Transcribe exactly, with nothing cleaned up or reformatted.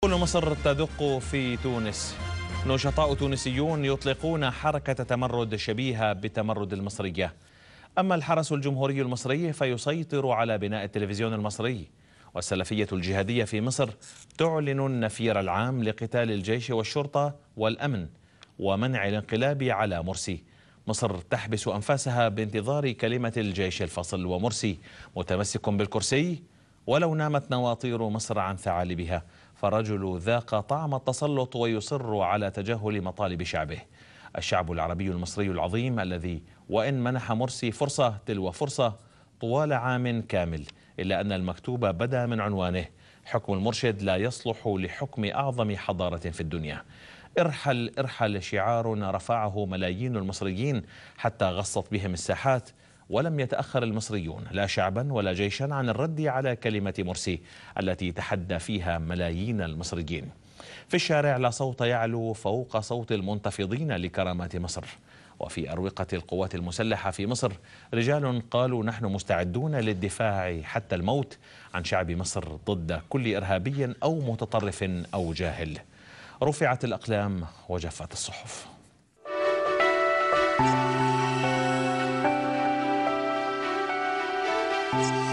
كل مصر تدق في تونس. نشطاء تونسيون يطلقون حركة تمرد شبيهة بتمرد المصرية. أما الحرس الجمهوري المصري فيسيطر على بناء التلفزيون المصري. والسلفية الجهادية في مصر تعلن النفير العام لقتال الجيش والشرطة والأمن ومنع الانقلاب على مرسي. مصر تحبس أنفاسها بانتظار كلمة الجيش الفصل، ومرسي متمسك بالكرسي ولو نامت نواطير مصر عن ثعالبها، فالرجل ذاق طعم التسلط ويصر على تجاهل مطالب شعبه. الشعب العربي المصري العظيم الذي وإن منح مرسي فرصة تلو فرصة طوال عام كامل، إلا أن المكتوب بدا من عنوانه: حكم المرشد لا يصلح لحكم أعظم حضارة في الدنيا. ارحل ارحل شعار رفعه ملايين المصريين حتى غصت بهم الساحات، ولم يتأخر المصريون لا شعبا ولا جيشا عن الرد على كلمة مرسي التي تحدى فيها ملايين المصريين. في الشارع لا صوت يعلو فوق صوت المنتفضين لكرامات مصر. وفي أروقة القوات المسلحة في مصر رجال قالوا: نحن مستعدون للدفاع حتى الموت عن شعب مصر ضد كل إرهابي أو متطرف أو جاهل. رفعت الأقلام وجفت الصحف. Thank you.